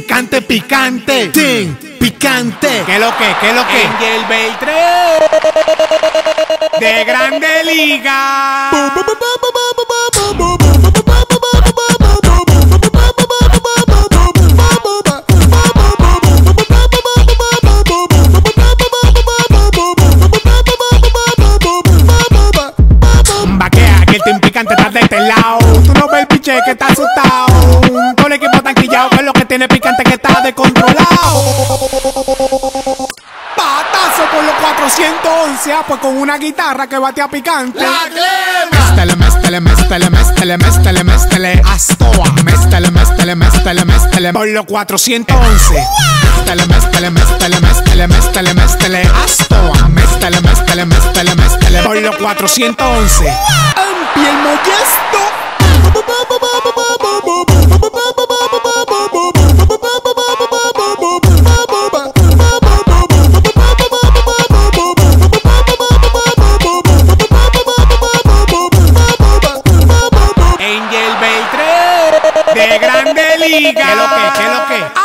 picante, picante, ting, picante. ¿Qué lo que? Angel Beltrán De Grande Liga. Vaquea, que el team picante está de este lado. Tú no ves el piche que está asustado. Todo el equipo tan quillado que es lo que tiene picante que está descontrolado. Patazo por los 411, pues con una guitarra que batea picante. La Clema. Méstele, Astoa. Méstele, por los 411. Méstele, Astoa. Méstele, por los 411. Ampi el modesto. Angel Beltrán de Grande Liga. ¿Qué lo que?